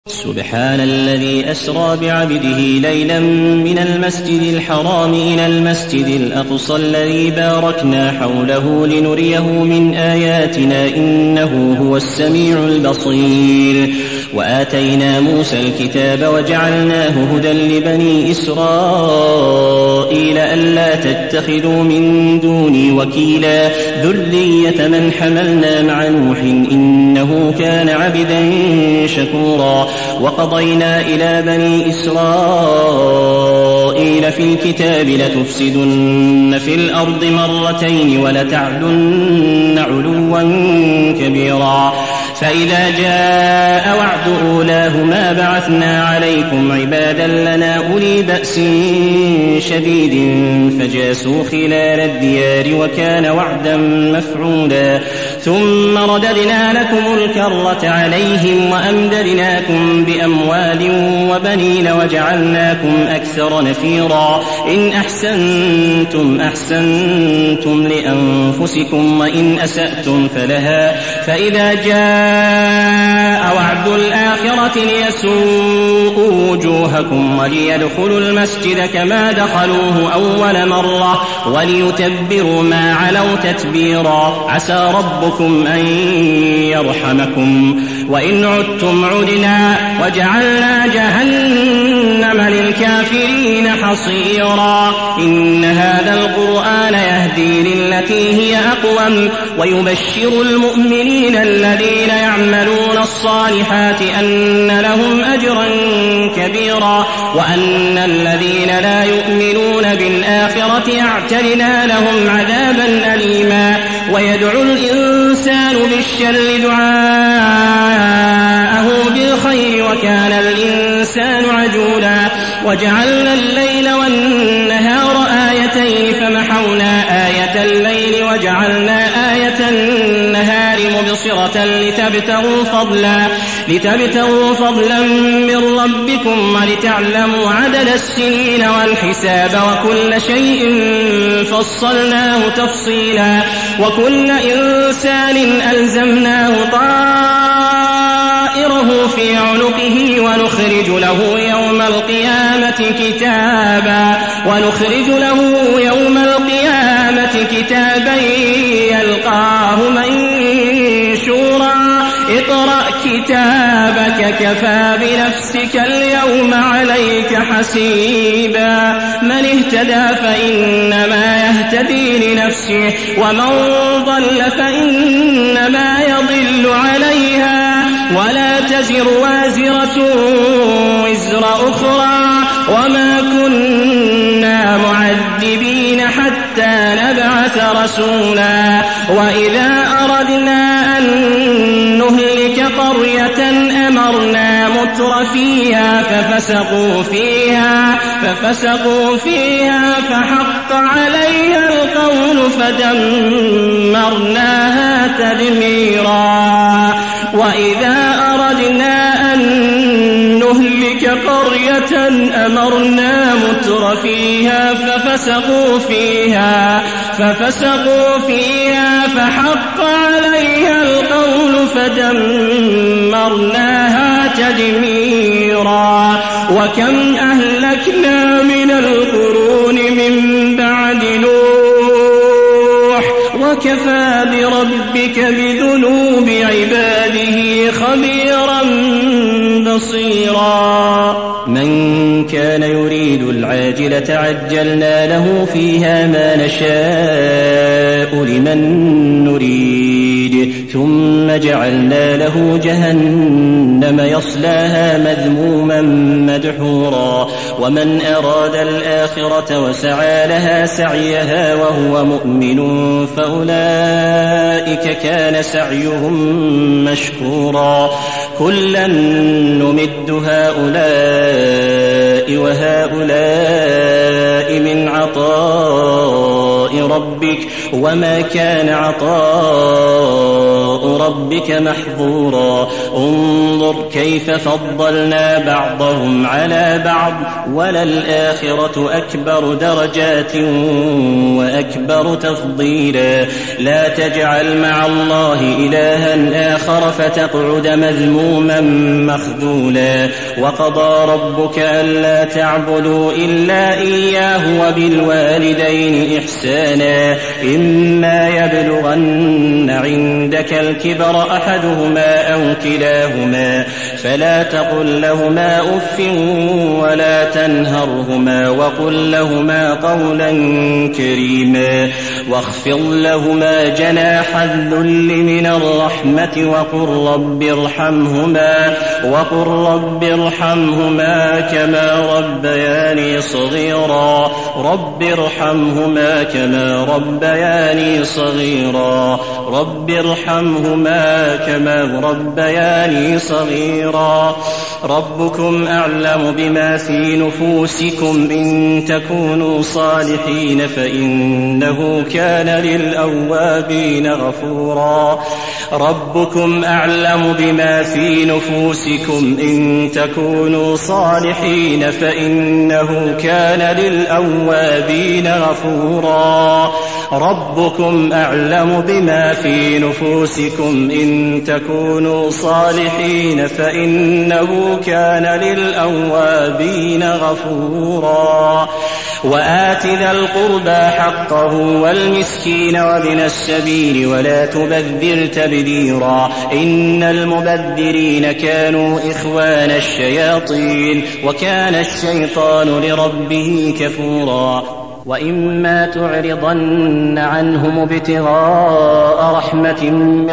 سبحان الذي أسرى بعبده ليلا من المسجد الحرام إلى المسجد الأقصى الذي باركنا حوله لنريه من آياتنا إنه هو السميع البصير. وآتينا موسى الكتاب وجعلناه هدى لبني إسرائيل ألا تتخذوا من دوني وكيلا ذرية من حملنا مع نوح إنه كان عبدا شكورا. وقضينا إلى بني إسرائيل في الكتاب لتفسدن في الأرض مرتين ولتعلن علوا كبيرا. فإذا جاء وعد أولاهما بعثنا عليكم عبادا لنا أولي بأس شديد فجاسوا خلال الديار وكان وعدا مفعولا. ثم رددنا لكم الكرة عليهم وأمددناكم بأموال وبنين وجعلناكم أكثر نفيرا. إن أحسنتم أحسنتم لأنفسكم وإن أسأتم فلها. فإذا جاء وعد الآخرة ليسوءوا وجوهكم وليدخلوا المسجد كما دخلوه أول مرة وليتبروا ما علوا تتبيرا. عسى ربكم أن يرحمكم وإن عدتم عدنا وجعلنا جهنم للكافرين حصيرا. إن هذا القرآن يهدي للتي هي أقوم ويبشر المؤمنين الذين يعملون الصالحات أن لهم أجرا كبيرا وأن الذين لا يؤمنون بالآخرة أعتدنا لهم عذابا أليما. ويدعو الإنسان بالشر دعاءه بالخير وكان الإنسان عجولا. وجعلنا الليل والنهار آيتين فمحونا آية الليل وجعلنا آية النهار مبصرة لتبتغوا فضلا من ربكم ولتعلموا عدد السنين والحساب وكل شيء فصلناه تفصيلا. وكل إنسان ألزمناه طائره في عنقه ونخرج له يوم القيامة كتابا يلقاه منشورا. اقرأ كتابك كفى بنفسك اليوم عليك حسيبا. من اهتدى فإنما يهتدي لنفسه ومن ضل فإنما يضل عليها ولا تزر وازرة وزر أخرى وما كنا معذبين حتى نبعث رسولا. وإذا أردنا أن نهلك قرية أمرنا متر فيها ففسقوا فيها فحق عليها القول فدمرناها تدميرا. وإذا أردنا أن نهلك قرية أمرنا متر فيها ففسقوا فيها فحق عليها القول فدمرناها تدميرا. وكم أهلكنا من القرون من بعد نوح وكفى بربك بذنوب عباده خبيرا بصيرا. من كان يريد العاجلة عجلنا له فيها ما نشاء لمن نريد ثم جعلنا له جهنم يصلاها مذموما مدحورا. ومن أراد الآخرة وسعى لها سعيها وهو مؤمن فأولئك كان سعيهم مشكورا. كلا نمد هؤلاء وهؤلاء من عطاء ربك وما كان عطاء ربك محظورا انظر كيف فضلنا بعضهم على بعض وللآخرة أكبر درجات وأكبر تفضيلا لا تجعل مع الله إلها آخر فتقعد مذموما مخذولا وقضى ربك ألا تعبدوا إلا إياه وبالوالدين إحسانا إما يبلغن عندك الكبر أحدهما أو كلاهما فلا تقل لهما أف ولا تنهرهما وقل لهما قولا كريما واخفض لهما جناح الذل من الرحمة وقل رب ارحمهما كما ربياني صغيرا رب ارحمهما كما ربياني صغيرا رب ارحمهما كما ربياني صغيرا ربكم أعلم بما في نفوسكم إن تكونوا صالحين فإنه كان للأوابين غفورا ربكم أعلم بما في نفوسكم إن تكونوا صالحين فإنه كان للأوابين غفورا ربكم أعلم بما في نفوسكم إن تكونوا صالحين فإنه كان للأوابين غفورا وآت ذا القربى حقه والمسكين وابن السبيل ولا تبذر تبذيرا إن المبذرين كانوا إخوان الشياطين وكان الشيطان لربه كفورا وإما تعرضن عنهم ابتغاء رحمة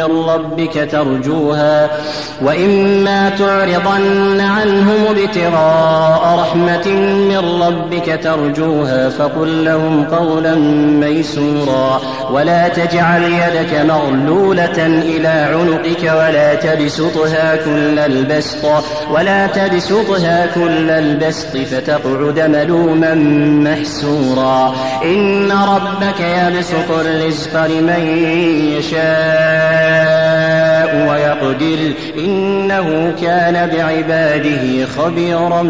من ربك ترجوها فقل لهم قولا ميسورا ولا تجعل يدك مغلولة إلى عنقك ولا تبسطها كل البسط فتقعد ملوما محسورا إن ربك يبسط الرزق لمن يشاء ويقدر إنه كان بعباده خبيرا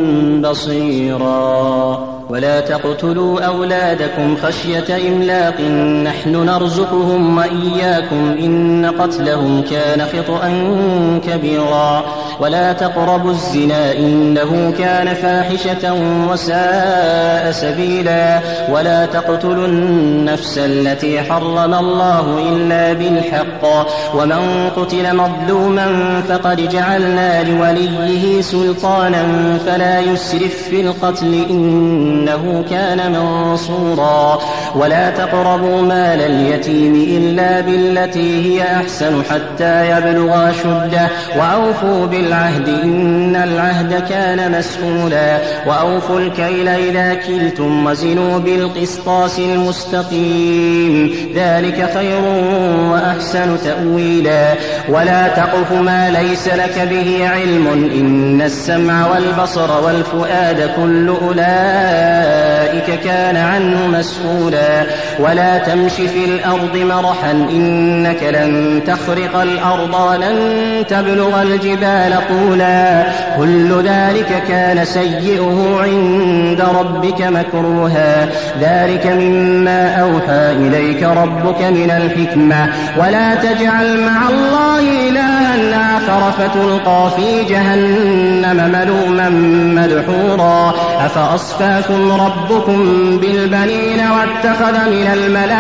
بصيرا ولا تقتلوا أولادكم خشية إملاق نحن نرزقهم وإياكم إن قتلهم كان خطأ كبيرا ولا تقربوا الزنا إنه كان فاحشة وساء سبيلا ولا تقتلوا النفس التي حرم الله إلا بالحق ومن قتل مظلوما فقد جعلنا لوليه سلطانا فلا يسرف في القتل إنه كان منصورا ولا تقربوا مال اليتيم إلا بالتي هي أحسن حتى يبلغ أشده وأوفوا بالعهد إن العهد كان مسؤولا وأوفوا الكيل إذا كلتم وزنوا بالقسطاس المستقيم ذلك خير وأحسن تأويلا ولا تقف ما ليس لك به علم إن السمع والبصر والفؤاد كل أولئك كان عنه مسؤولا ولا تمش في الأرض مرحا إنك لن تخرق الأرض ولن تبلغ الجبال طولا كل ذلك كان سيئه عند ربك مكروها ذلك مما أوحى إليك ربك من الحكمة ولا تجعل مع الله إلها آخر فتلقى في جهنم ملوما مدحورا أفأصفاكم ربكم بالبنين واتخذ من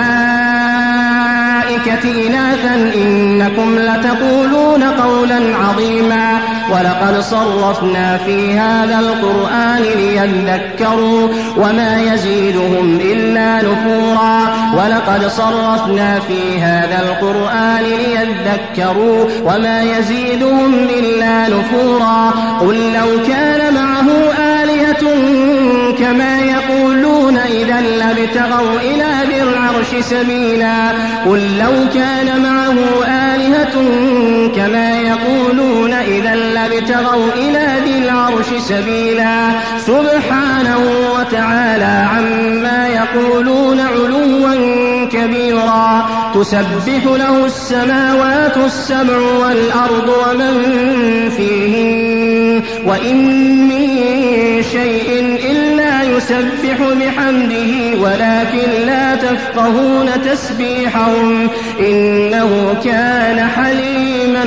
الملائكة إناثا إنكم لتقولون قولا عظيما ولقد صرفنا في هذا القرآن ليذكروا وما يزيدهم إلا نفورا ولقد صرفنا في هذا القرآن ليذكروا وما يزيدهم إلا نفورا قل لو كان معه آلهة كما يقولون إذا لابتغوا إلى ذي العرش سبيلا قل لو كان معه آلهة كما يقولون إذا لابتغوا إلى ذي العرش سبيلا سبحانه وتعالى عما يقولون علوا كبيرا تسبح له السماوات السبع والأرض ومن فيهن وإن من شيء إلا يسبح بحمده ولكن لا تفقهون تسبيحهم إنه كان حليما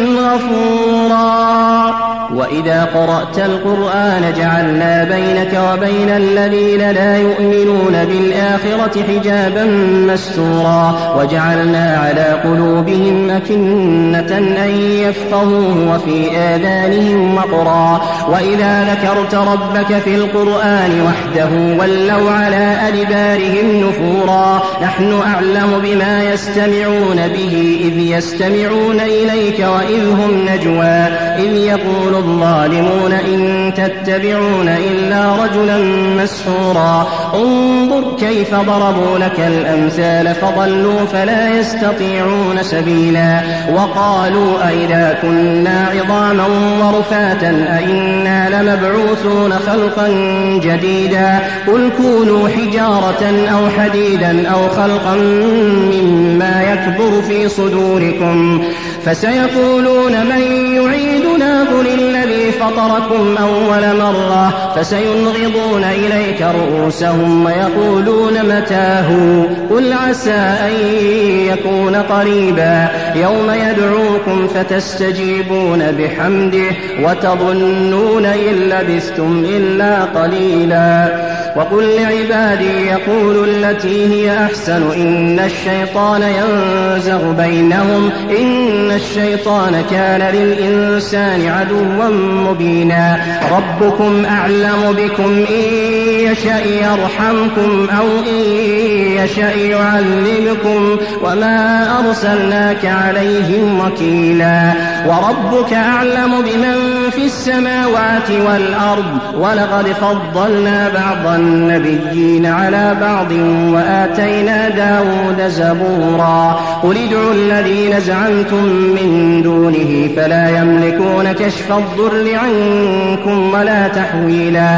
غفورا. وإذا قرأت القرآن جعلنا بينك وبين الذين لا يؤمنون بالآخرة حجابا مستورا وجعلنا على قلوبهم أكنة أن يفقهوه وفي آذانهم وقرا وإذا ذكرت ربك في القرآن وحده ولوا على أدبارهم نفورا. نحن أعلم بما يستمعون به إذ يستمعون إليك وإذ هم نجوى إذ يقول الظالمون إن تتبعون إلا رجلا مسحورا. انظر كيف ضربوا لك الأمثال فضلوا فلا يستطيعون سبيلا. وقالوا أئذا كنا عظاما ورفاتا أئنا لمبعوثون خلقا جديدا قل كونوا حجارة أو حديدا أو خلقا مما يكبر في صدوركم فسيقولون من يعيدنا قل الذي فطركم أول مرة فسينغضون إليك رؤوسهم ويقولون متاه قل عسى أن يكون قريبا يوم يدعوكم فتستجيبون بحمده وتظنون إن لبثتم إلا قليلا. وقل لعبادي يقولوا التي هي أحسن إن الشيطان ينزغ بينهم إن الشيطان كان للإنسان عدوا مبينا. ربكم أعلم بكم إن يشأ يرحمكم أو إن يشأ يعذبكم وما أرسلناك عليهم وكيلا. وربك أعلم بمن في السماوات والأرض ولقد فضلنا بعض النبيين على بعض وآتينا داود زبورا. قل ادعوا الذين زعمتم من دونه فلا يملكون كشف الضر عنكم ولا تحويلا.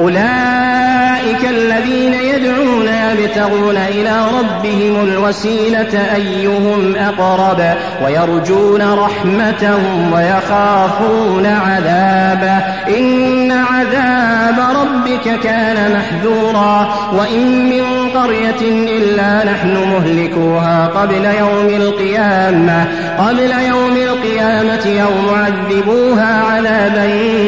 أولئك الذين يدعون يبتغون إلى ربهم الوسيلة أيهم أقرب ويرجون رحمتهم ويخافون عذابه إن عذاب ربك كان محذورا. وإن من قرية إلا نحن مهلكوها قبل يوم القيامة أو معذبوها عذابا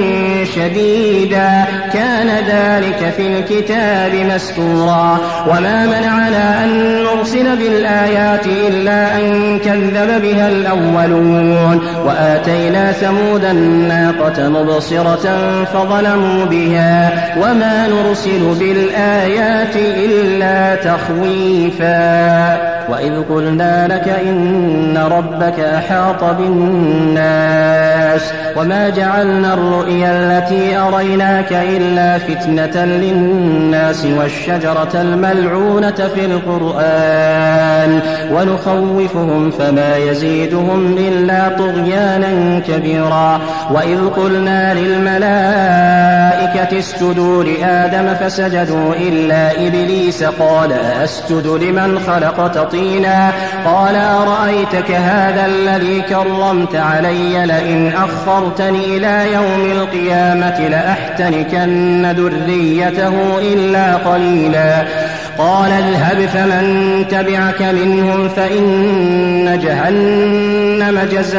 شديدا كان ذلك في الكتاب مسطورا. وما منعنا أن نرسل بالآيات إلا أن كذب بها الأولون وآتينا ثمود الناقة مبصرة فظلموا بها وما نرسل بالآيات إلا تخويفا. وإذ قلنا لك إن ربك أحاط بالناس وما جعلنا الرؤيا التي أريناك إلا فتنة للناس والشجرة الملعونة في القرآن ونخوفهم فما يزيدهم إلا طغيانا كبيرا. وإذ قلنا للملائكة اسجدوا لآدم فسجدوا إلا إبليس قال أسجد لمن خلقت طينا قال أرأيتك هذا الذي كرمت علي لئن أخرتني إلى يوم القيامة لأحتنكن ذريته إلا قليلا. قال اذهب فمن تبعك منهم فإن جهنم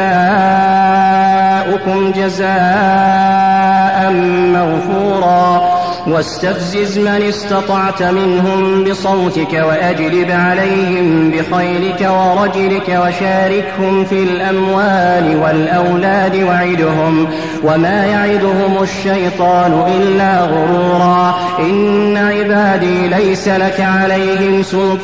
جزاؤكم جزاء موفورا. واستفزز من استطعت منهم بصوتك وأجلب عليهم بخيلك ورجلك وشاركهم في الأموال والأولاد وعدهم وما يعدهم الشيطان إلا غرورا. إن عبادي ليس لك عليهم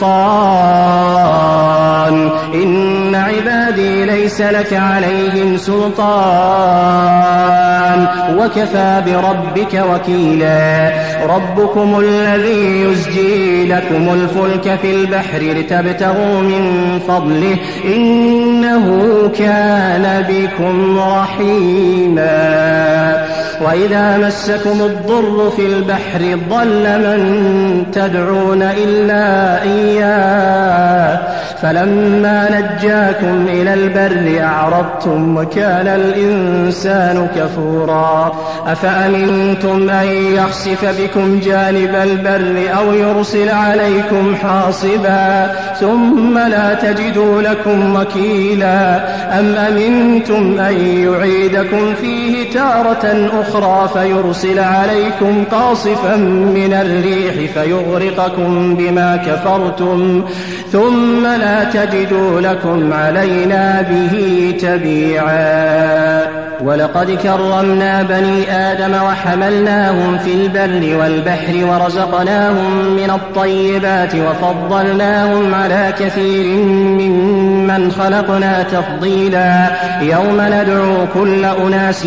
سلطان وكفى بربك وكيلا. ربكم الذي يزجي لكم الفلك في البحر لتبتغوا من فضله إنه كان بكم رحيما. وإذا مسكم الضر في البحر ضل من تدعون إلا إياه فلما نجاكم إلى البر أعرضتم وكان الإنسان كفورا أفأمنتم أن يخسف بكم جانب البر أو يرسل عليكم حاصبا ثم لا تجدوا لكم وكيلا أم أمنتم أن يعيدكم فيه تارة أخرى فيرسل عليكم قاصفا من الريح فيغرقكم بما كفرتم ثم لا تجدوا لكم علينا به تبيعا ولقد كرمنا بني آدم وحملناهم في البر والبحر ورزقناهم من الطيبات وفضلناهم على كثير ممن خلقنا تفضيلا يوم ندعو كل أناس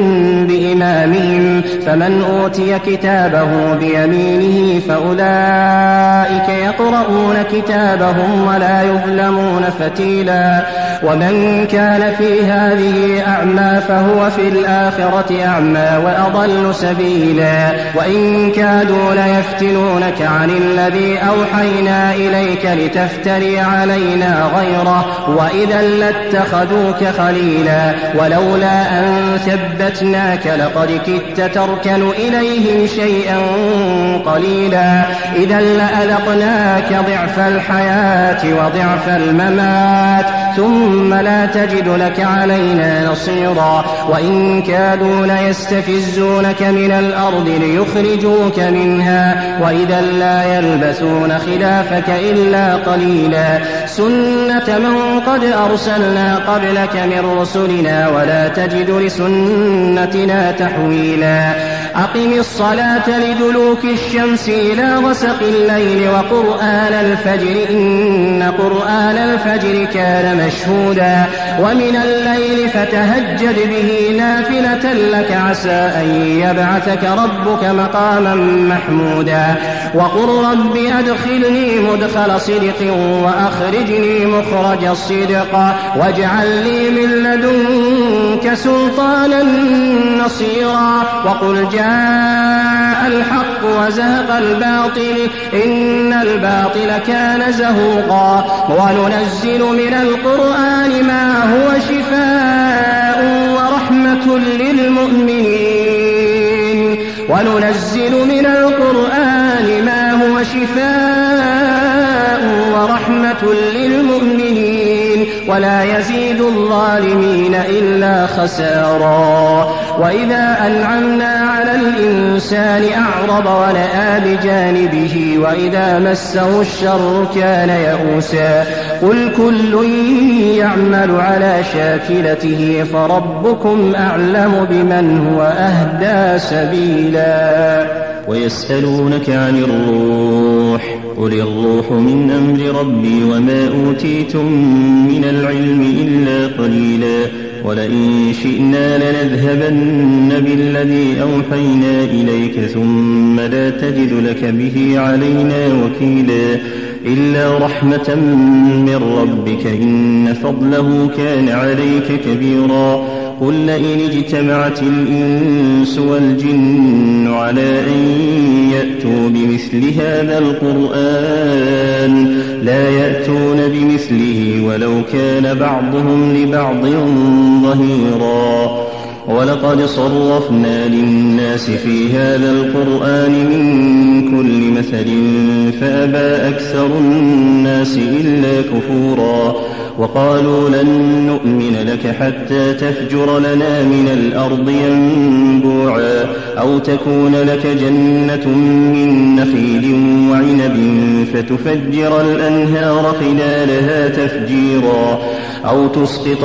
بإمامهم فمن أوتي كتابه بيمينه فأولئك يقرؤون كتابهم ولا يظلمون فتيلا ومن كان في هذه أعمى فهو في الآخرة أعمى وأضل سبيلا وإن كادوا ليفتنونك عن الذي أوحينا إليك لتفتري علينا غيره وإذا لاتخذوك خليلا ولولا أن ثبتناك لقد كدت تركن إليهم شيئا قليلا إذا لأذقناك ضعف الحياة وضعف الممات ثم لا تجد لك علينا نصيرا وإن كادوا ليستفزونك من الأرض ليخرجوك منها وإذا لا يلبثون خلافك إلا قليلا سنة من قد أرسلنا قبلك من رسلنا ولا تجد لسنتنا تحويلا أقم الصلاة لدلوك الشمس إلى غسق الليل وقرآن الفجر إن قرآن الفجر كان مشهودا ومن الليل فتهجد به نافلة لك عسى أن يبعثك ربك مقاما محمودا وقل رب أدخلني مدخل صدق وأخرجني مخرج الصدق واجعل لي من لدنك سلطانا نصيرا وقل جاء الحق وزهق الباطل إن الباطل كان زهوقا وننزل من القرآن ما هو شفاء ورحمة للمؤمنين وننزل من القرآن ما هو شفاء ورحمة للمؤمنين ولا يزيد الظالمين إلا خسارا وإذا أنعمنا على الإنسان أعرض ونأى بجانبه وإذا مسه الشر كان يئوسا قل كل يعمل على شاكلته فربكم أعلم بمن هو أهدى سبيلا ويسألونك عن الروح قل الروح من أمر ربي وما أوتيتم من العلم إلا قليلا ولئن شئنا لنذهبن بالذي أوحينا إليك ثم لا تجد لك به علينا وكيلا إلا رحمة من ربك إن فضله كان عليك كبيرا قل لئن اجتمعت الإنس والجن على أن يأتوا بمثل هذا القرآن لا يأتون بمثله ولو كان بعضهم لبعض ظهيرا ولقد صرفنا للناس في هذا القرآن من كل مثل فأبى أكثر الناس إلا كفورا وقالوا لن نؤمن لك حتى تفجر لنا من الأرض ينبوعا أو تكون لك جنة من نخيل وعنب فتفجر الأنهار خلالها تفجيرا أو تسقط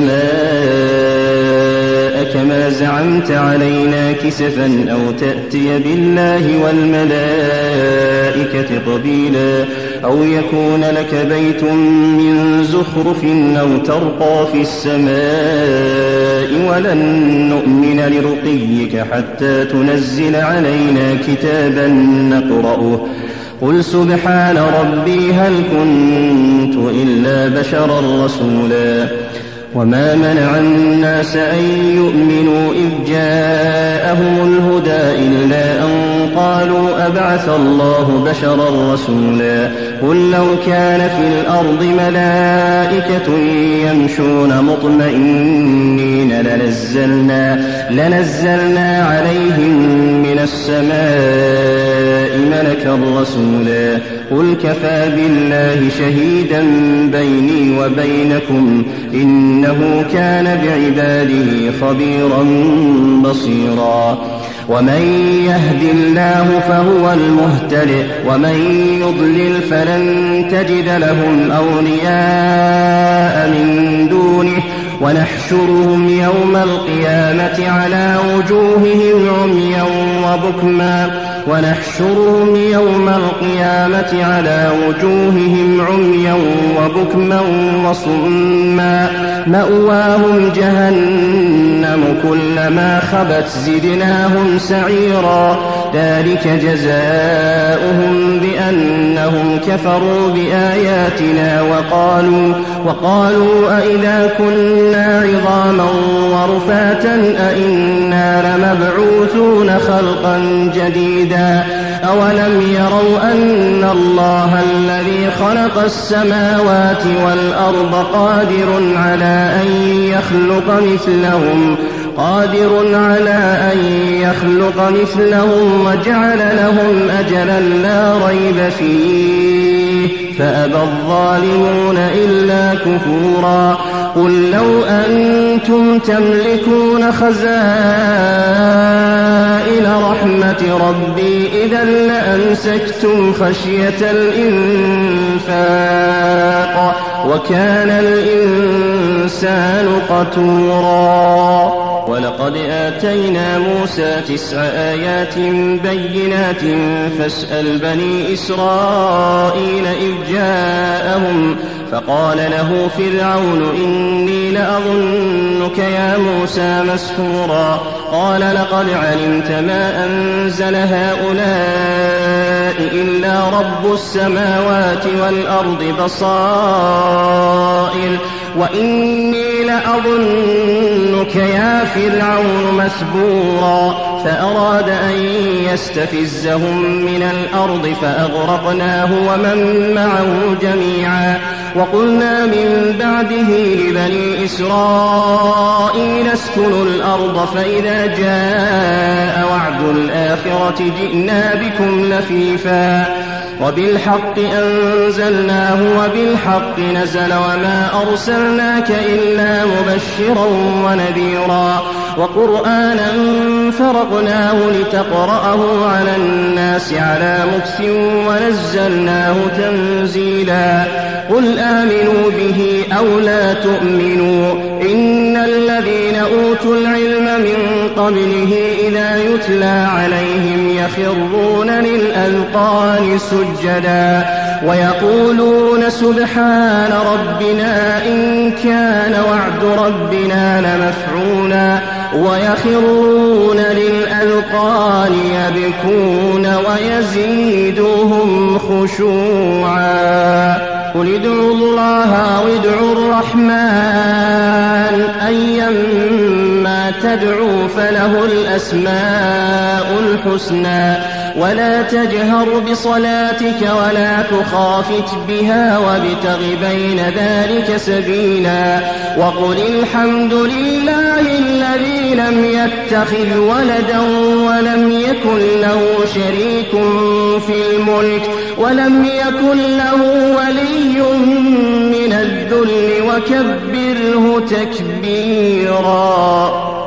السماء كما زعمت علينا كسفا أو تأتي بالله والملائكة قبيلا أو يكون لك بيت من زخرف أو ترقى في السماء ولن نؤمن لرقيك حتى تنزل علينا كتابا نقرأه قل سبحان ربي هل كنت إلا بشرا رسولا وما منع الناس أن يؤمنوا إذ جاءهم الهدى إلا أن قالوا قالوا أبعث الله بشرا رسولا قل لو كان في الأرض ملائكة يمشون مطمئنين لنزلنا عليهم من السماء ملكا رسولا قل كفى بالله شهيدا بيني وبينكم إنه كان بعباده خبيرا بصيرا ومن يهد الله فهو المهتد ومن يضلل فلن تجد لهم أولياء من دونه ونحشرهم يوم القيامة على وجوههم عميا وبكما وصما مأواهم جهنم كلما خبت زدناهم سعيرا ذلك جزاؤهم بأنهم كفروا بآياتنا وقالوا أئذا كنا عظاما ورفاتا أئنا لمبعوثون خلقا جديدا أولم يروا أن الله الذي خلق السماوات والأرض قادر على أن يخلق مثلهم وجعل لهم أجلا لا ريب فيه فأبى الظالمون إلا كفورا قل لو أنتم تملكون خزائن رحمة ربي إذا لأمسكتم خشية الإنفاق وكان الإنسان قتورا ولقد آتينا موسى 9 آيات بينات فاسأل بني إسرائيل إذ جاءهم فقال له فرعون إني لأظنك يا موسى مسحورا قال لقد علمت ما أنزل هؤلاء إلا رب السماوات والأرض بصائر وإني لأظنك يا فرعون مثبورا فأراد أن يستفزهم من الأرض فأغرقناه ومن معه جميعا وقلنا من بعده لبني إسرائيل اسكنوا الأرض فإذا جاء وعد الآخرة جئنا بكم لفيفا وبالحق أنزلناه وبالحق نزل وما أرسلناك إلا مبشرا ونذيرا وقرآنا فرقناه لتقرأه على الناس على مكث ونزلناه تنزيلا قل آمنوا به أو لا تؤمنوا إن الذين أوتوا العلم من قبله إذا يتلى عليهم يخرون للأذقان سجدا ويقولون سبحان ربنا إن كان وعد ربنا لمفعولا ويخرون للأذقان يبكون ويزيدهم خشوعا قل ادعوا الله أو ادعوا الرحمن أيما تدعوا فله الأسماء الحسنى ولا تجهر بصلاتك ولا تخافت بها وابتغ بين ذلك سبيلا وقل الحمد لله الذي لم يتخذ ولدا ولم يكن له شريك في الملك ولم يكن له ولي من الذل وكبره تكبيرا.